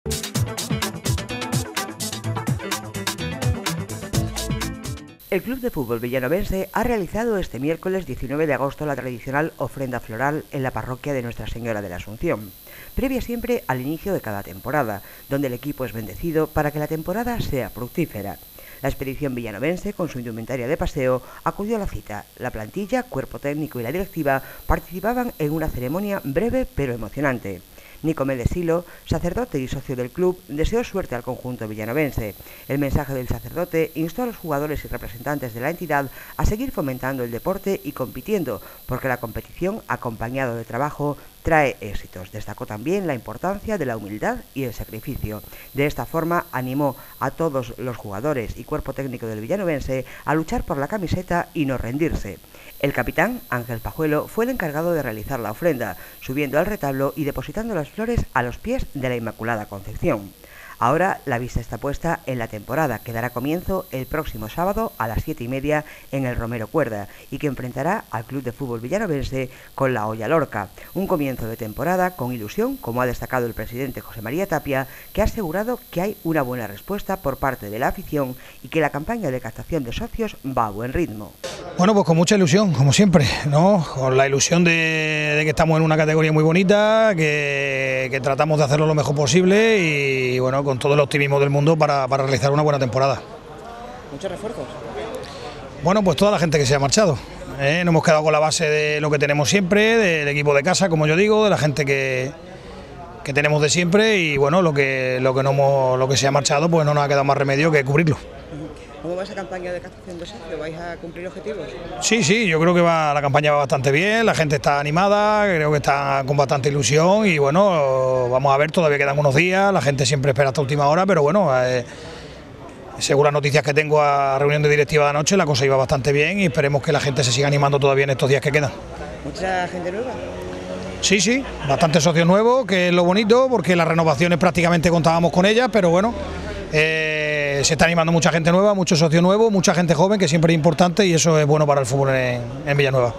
El Club de Fútbol Villanovense ha realizado este miércoles 19 de agosto la tradicional ofrenda floral en la parroquia de Nuestra Señora de la Asunción, previa siempre al inicio de cada temporada, donde el equipo es bendecido para que la temporada sea fructífera. La expedición villanovense, con su indumentaria de paseo, acudió a la cita. La plantilla, cuerpo técnico y la directiva participaban en una ceremonia breve pero emocionante. Nicomé Silo, sacerdote y socio del club, deseó suerte al conjunto villanovense. El mensaje del sacerdote instó a los jugadores y representantes de la entidad a seguir fomentando el deporte y compitiendo, porque la competición, acompañado de trabajo, trae éxitos. Destacó también la importancia de la humildad y el sacrificio. De esta forma, animó a todos los jugadores y cuerpo técnico del villanovense a luchar por la camiseta y no rendirse. El capitán, Ángel Pajuelo, fue el encargado de realizar la ofrenda, subiendo al retablo y depositando las flores a los pies de la Inmaculada Concepción. Ahora la vista está puesta en la temporada, que dará comienzo el próximo sábado a las 7:30 en el Romero Cuerda y que enfrentará al Club de Fútbol Villanovense con la Olla Lorca. Un comienzo de temporada con ilusión, como ha destacado el presidente José María Tapia, que ha asegurado que hay una buena respuesta por parte de la afición y que la campaña de captación de socios va a buen ritmo. Bueno, pues con mucha ilusión, como siempre, ¿no? Con la ilusión de que estamos en una categoría muy bonita, que tratamos de hacerlo lo mejor posible y bueno, con todo el optimismo del mundo para realizar una buena temporada. ¿Muchos refuerzos? Bueno, pues toda la gente que se ha marchado. Nos hemos quedado con la base de lo que tenemos siempre, del equipo de casa, como yo digo, de la gente que tenemos de siempre y bueno, lo que se ha marchado, pues no nos ha quedado más remedio que cubrirlo. ¿Cómo va esa campaña de captación de socios? ¿Vais a cumplir objetivos? Sí, yo creo que la campaña va bastante bien, la gente está animada, creo que está con bastante ilusión y bueno, vamos a ver, todavía quedan unos días, la gente siempre espera hasta última hora, pero bueno, según las noticias que tengo a reunión de directiva de anoche, la cosa iba bastante bien y esperemos que la gente se siga animando todavía en estos días que quedan. ¿Mucha gente nueva? Sí, bastante socios nuevos, que es lo bonito, porque las renovaciones prácticamente contábamos con ellas, pero bueno, se está animando mucha gente nueva, muchos socios nuevos, mucha gente joven, que siempre es importante y eso es bueno para el fútbol en Villanueva.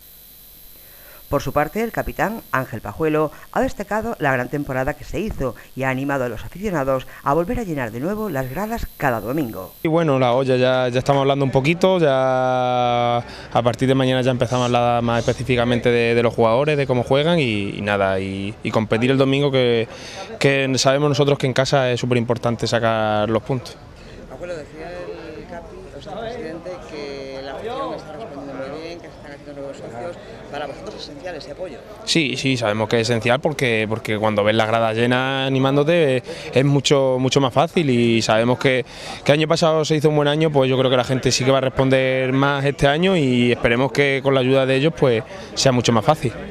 Por su parte, el capitán Ángel Pajuelo ha destacado la gran temporada que se hizo y ha animado a los aficionados a volver a llenar de nuevo las gradas cada domingo. Y bueno, la olla ya estamos hablando un poquito, ya a partir de mañana ya empezamos a hablar más específicamente de los jugadores, de cómo juegan y nada, y competir el domingo que sabemos nosotros que en casa es súper importante sacar los puntos. Pajuelo, decía el capi, o sea, el presidente, que la afición está respondiendo muy bien, que se están haciendo nuevos socios. Para vosotros es esencial ese apoyo. Sí, sabemos que es esencial porque cuando ves las gradas llenas animándote es mucho más fácil y sabemos que el año pasado se hizo un buen año, pues yo creo que la gente sí que va a responder más este año y esperemos que con la ayuda de ellos pues sea mucho más fácil.